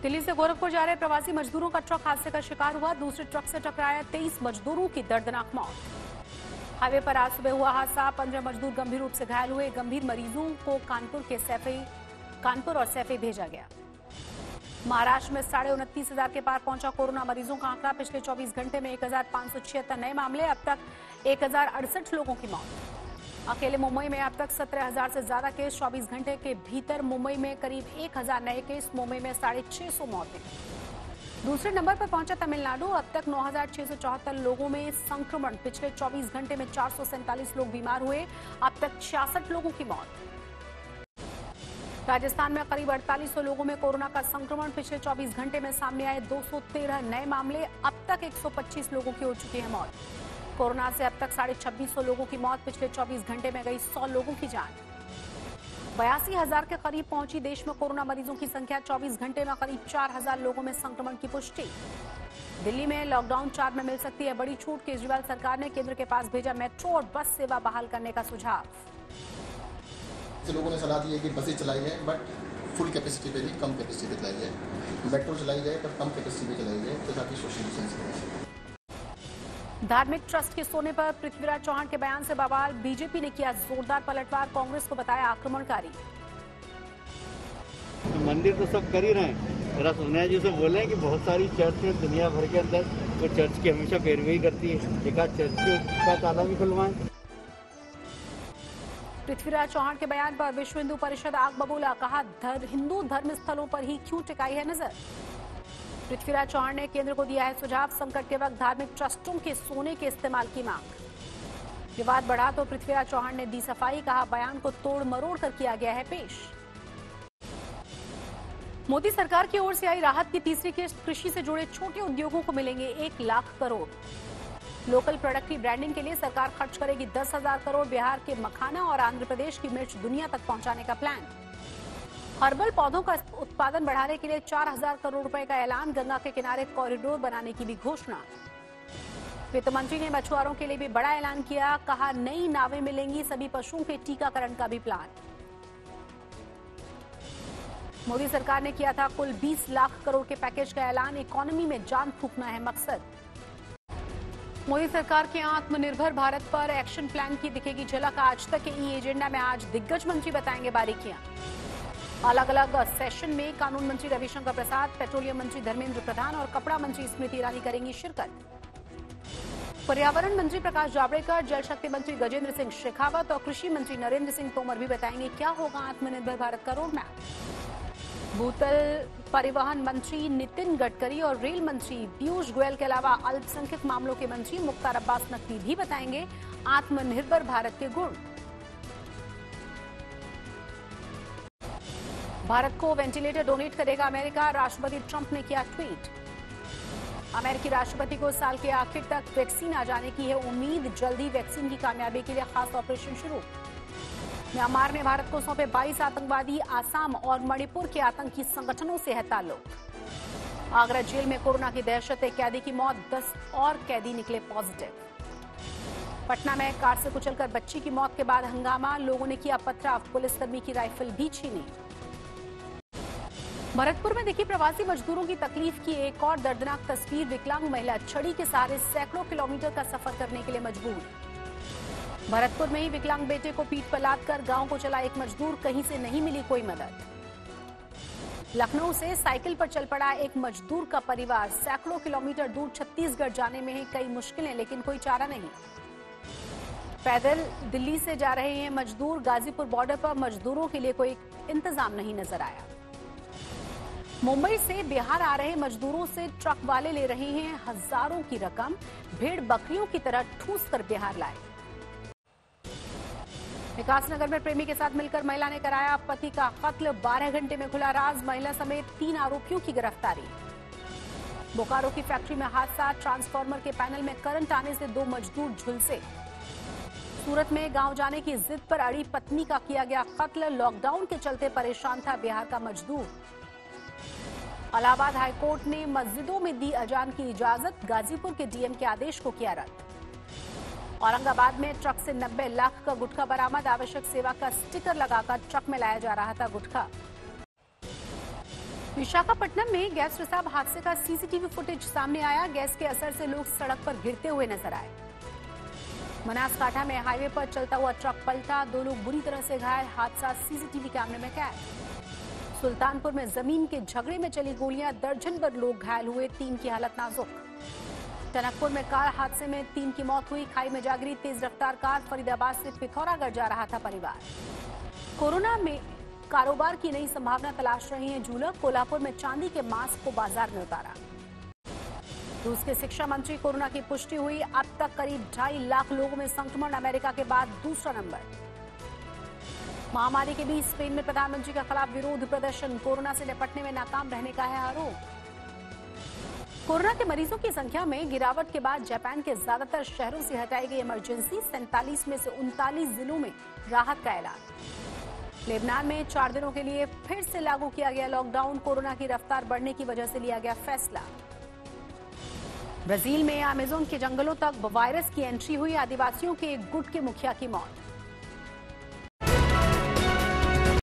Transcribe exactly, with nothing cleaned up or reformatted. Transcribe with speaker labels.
Speaker 1: दिल्ली से गोरखपुर जा रहे प्रवासी मजदूरों का ट्रक हादसे का शिकार हुआ। दूसरे ट्रक से टकराया तेईस मजदूरों की दर्दनाक मौत। हाईवे पर आज सुबह हुआ हादसा। पंद्रह मजदूर गंभीर रूप से घायल हुए। गंभीर मरीजों को कानपुर के सैफई कानपुर और सैफई भेजा गया। महाराष्ट्र में साढ़े उनतीस हजार के पार पहुंचा कोरोना मरीजों का आंकड़ा। पिछले चौबीस घंटे में एक हजार पांच सौ छिहत्तर नए मामले। अब तक एक हजार अड़सठ लोगों की मौत। अकेले मुंबई में अब तक सत्रह हजार से ज्यादा केस। चौबीस घंटे के भीतर मुंबई में करीब एक हजार नए केस। मुंबई में साढ़े छह सौ मौतें। दूसरे नंबर पर पहुंचा तमिलनाडु। अब तक नौ हजार छह सौ चौहत्तर लोगों में संक्रमण। पिछले चौबीस घंटे में चार सौ सैंतालीस लोग बीमार हुए। अब तक छियासठ लोगों की मौत। राजस्थान में करीब अड़तालीस सौ लोगों में कोरोना का संक्रमण। पिछले चौबीस घंटे में सामने आए दो सौ तेरह नए मामले। अब तक एक सौ पच्चीस लोगों की हो चुकी है मौत। कोरोना से अब तक साढ़े छब्बीस सौ लोगों की मौत। पिछले चौबीस घंटे में गई सौ लोगों की जान। बयासी हजार के करीब पहुंची देश में कोरोना मरीजों की संख्या। चौबीस घंटे में करीब चार हजार लोगों में संक्रमण की पुष्टि। दिल्ली में लॉकडाउन चार में मिल सकती है बड़ी छूट। केजरीवाल सरकार ने केंद्र के पास भेजा मेट्रो और बस सेवा बहाल करने का सुझाव।
Speaker 2: लोगों ने सलाह दी है कि बसें चलाई जाए, बट फुल कैपेसिटी पे नहीं, कम कैपेसिटी पे चलाई जाए। मेट्रो चलाई जाए पर कम कैपेसिटी पे चलाई जाए, तो ताकि सोशल डिस्टेंस करें।
Speaker 1: धार्मिक ट्रस्ट के सोने पर पृथ्वीराज चौहान के बयान से बवाल। बीजेपी ने किया जोरदार पलटवार। कांग्रेस को बताया आक्रमणकारी।
Speaker 3: मंदिर तो सब कर ही रहे हैं। जरा सोनिया जी से बोले हैं कि बहुत सारी चर्च है दुनिया भर के अंदर, वो तो चर्च की हमेशा पैरवी करती है। एक आध चर्च का ताला भी खुलवाएं।
Speaker 1: पृथ्वीराज चौहान के बयान पर विश्व हिंदू परिषद आग बबूला। कहा धर, हिंदू धर्म स्थलों पर ही क्यों टिकाई है नजर। पृथ्वीराज चौहान ने केंद्र को दिया है सुझाव। संकट के वक्त धार्मिक ट्रस्टों के सोने के इस्तेमाल की मांग। विवाद बढ़ा तो पृथ्वीराज चौहान ने दी सफाई। कहा बयान को तोड़ मरोड़ कर किया गया है पेश। मोदी सरकार की ओर से आई राहत की तीसरी किस्त। कृषि से जुड़े छोटे उद्योगों को मिलेंगे एक लाख करोड़। लोकल प्रोडक्ट की ब्रांडिंग के लिए सरकार खर्च करेगी दस हजार करोड़। बिहार के मखाना और आंध्र प्रदेश की मिर्च दुनिया तक पहुंचाने का प्लान। हर्बल पौधों का उत्पादन बढ़ाने के लिए चार हजार करोड़ रुपए का ऐलान। गंगा के किनारे कॉरिडोर बनाने की भी घोषणा। वित्त मंत्री ने मछुआरों के लिए भी बड़ा ऐलान किया। कहा नई नावें मिलेंगी। सभी पशुओं के टीकाकरण का भी प्लान। मोदी सरकार ने किया था कुल बीस लाख करोड़ के पैकेज का ऐलान। इकोनॉमी में जान फूंकना है मकसद। मोदी सरकार के आत्मनिर्भर भारत पर एक्शन प्लान की दिखेगी झलक। आज तक के ई एजेंडा में आज दिग्गज मंत्री बताएंगे बारीकियां। अलग अलग सेशन में कानून मंत्री रविशंकर प्रसाद, पेट्रोलियम मंत्री धर्मेंद्र प्रधान और कपड़ा मंत्री स्मृति ईरानी करेंगी शिरकत। पर्यावरण मंत्री प्रकाश जावड़ेकर, जल शक्ति मंत्री गजेंद्र सिंह शेखावत और कृषि मंत्री नरेंद्र सिंह तोमर भी बताएंगे क्या होगा आत्मनिर्भर भारत का रोड मैप। भूतल परिवहन मंत्री नितिन गडकरी और रेल मंत्री पीयूष गोयल के अलावा अल्पसंख्यक मामलों के मंत्री मुख्तार अब्बास नकवी भी बताएंगे आत्मनिर्भर भारत के गुण। भारत को वेंटिलेटर डोनेट करेगा अमेरिका। राष्ट्रपति ट्रंप ने किया ट्वीट। अमेरिकी राष्ट्रपति को साल के आखिर तक वैक्सीन आ जाने की है उम्मीद। जल्दी वैक्सीन की कामयाबी के लिए खास ऑपरेशन शुरू। म्यांमार ने भारत को सौंपे बाईस आतंकवादी। आसाम और मणिपुर के आतंकी संगठनों से है ताल्लुक। आगरा जेल में कोरोना की दहशत। एक कैदी की मौत, दस और कैदी निकले पॉजिटिव। पटना में कार से कुचलकर बच्ची की मौत के बाद हंगामा। लोगों ने किया पथराव। पुलिसकर्मी की राइफल भी छीनी। भरतपुर में दिखी प्रवासी मजदूरों की तकलीफ की एक और दर्दनाक तस्वीर। विकलांग महिला छड़ी के सहारे सैकड़ों किलोमीटर का सफर करने के लिए मजबूर। भरतपुर में ही विकलांग बेटे को पीठ पर लादकर गांव को चला एक मजदूर। कहीं से नहीं मिली कोई मदद। लखनऊ से साइकिल पर चल पड़ा एक मजदूर का परिवार। सैकड़ों किलोमीटर दूर छत्तीसगढ़ जाने में है कई मुश्किलें, लेकिन कोई चारा नहीं। पैदल दिल्ली से जा रहे हैं मजदूर। गाजीपुर बॉर्डर पर मजदूरों के लिए कोई इंतजाम नहीं नजर आया। मुंबई से बिहार आ रहे मजदूरों से ट्रक वाले ले रहे हैं हजारों की रकम। भेड़ बकरियों की तरह ठूस कर बिहार लाए। विकासनगर में प्रेमी के साथ मिलकर महिला ने कराया पति का कत्ल। बारह घंटे में खुला राज। महिला समेत तीन आरोपियों की गिरफ्तारी। बोकारो की फैक्ट्री में हादसा। ट्रांसफार्मर के पैनल में करंट आने से दो मजदूर झुलसे। सूरत में गांव जाने की जिद पर अड़ी पत्नी का किया गया कत्ल। लॉकडाउन के चलते परेशान था बिहार का मजदूर। इलाहाबाद हाईकोर्ट ने मस्जिदों में दी अजान की इजाजत। गाजीपुर के डीएम के आदेश को किया रद्द। औरंगाबाद में ट्रक से नब्बे लाख का गुटखा बरामद। आवश्यक सेवा का स्टिकर लगाकर ट्रक में लाया जा रहा था गुटखा। विशाखापट्टनम में गैस रिसाव हादसे का सीसीटीवी फुटेज सामने आया। गैस के असर से लोग सड़क पर गिरते हुए नजर आए। बनासकांठा में हाईवे पर चलता हुआ ट्रक पलटा, दो लोग बुरी तरह से घायल, हादसा सीसीटीवी कैमरे में कैद। सुल्तानपुर में जमीन के झगड़े में चली गोलियां, दर्जन भर लोग घायल हुए, तीन की हालत नाजुक। टनकपुर में कार हादसे में तीन की मौत हुई, खाई में जा गिरी तेज रफ्तार कार, फरीदाबाद से पिथौरागढ़ जा रहा था परिवार। कोरोना में कारोबार की नई संभावना तलाश रहे हैं जूलर, कोल्हापुर में चांदी के मास्क को बाजार में उतारा। रूस के शिक्षा मंत्री, कोरोना की पुष्टि हुई, अब तक करीब ढाई लाख लोगों में संक्रमण, अमेरिका के बाद दूसरा नंबर। महामारी के बीच स्पेन में प्रधानमंत्री के खिलाफ विरोध प्रदर्शन, कोरोना से निपटने में नाकाम रहने का है आरोप। कोरोना के मरीजों की संख्या में गिरावट के बाद जापान के ज्यादातर शहरों से हटाई गई इमरजेंसी, सैंतालीस में से उनतालीस जिलों में राहत का ऐलान। लेबनान में चार दिनों के लिए फिर से लागू किया गया लॉकडाउन, कोरोना की रफ्तार बढ़ने की वजह से लिया गया फैसला। ब्राजील में अमेज़न के जंगलों तक वायरस की एंट्री हुई, आदिवासियों के एक गुट के मुखिया की मौत।